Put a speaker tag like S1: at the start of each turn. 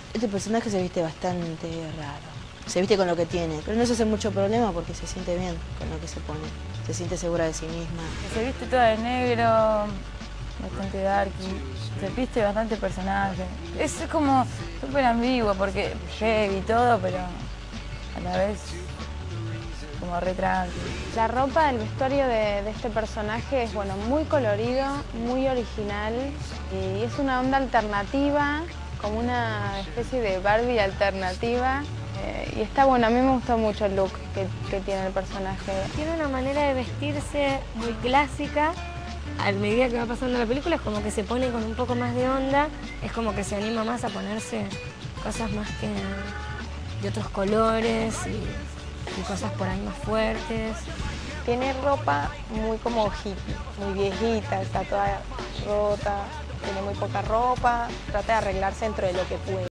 S1: Este personaje se viste bastante raro. Se viste con lo que tiene, pero no se hace mucho problema porque se siente bien con lo que se pone. Se siente segura de sí misma.
S2: Se viste toda de negro, bastante darky. Se viste bastante personaje. Es como súper ambiguo porque heavy y todo, pero a la vez como re tranqui.
S3: La ropa del vestuario de este personaje es muy colorido, muy original y es una onda alternativa, como una especie de Barbie alternativa. Y está bueno, a mí me gustó mucho el look que tiene el personaje.
S4: Tiene una manera de vestirse muy clásica. A medida que va pasando la película es como que se pone con un poco más de onda, es como que se anima más a ponerse cosas más que de otros colores y cosas por ahí más fuertes.
S3: Tiene ropa muy como hippie, muy viejita, está toda rota, tiene muy poca ropa, trata de arreglarse dentro de lo que puede.